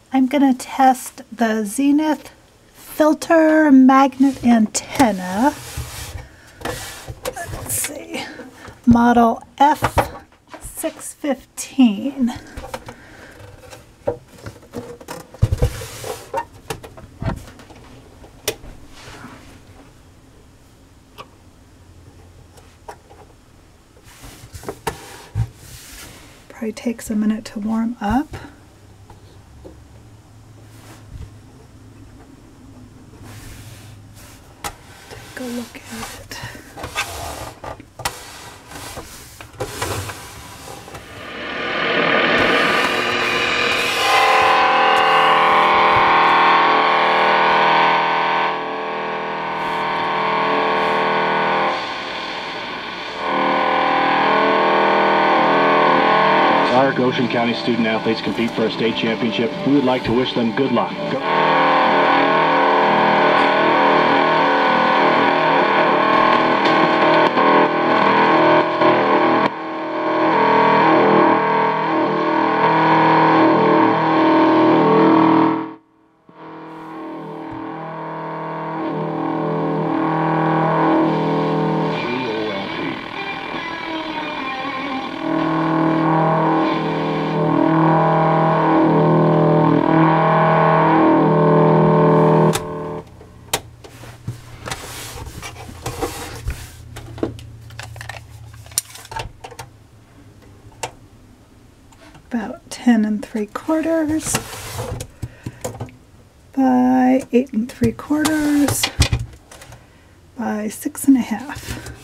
I'm going to test the Zenith filter magnet antenna. Let's see, model F615. Probably takes a minute to warm up. Take a look at it. Our Goshen County student athletes compete for a state championship. We would like to wish them good luck. About 10 3/4 by 8 3/4 by 6 1/2.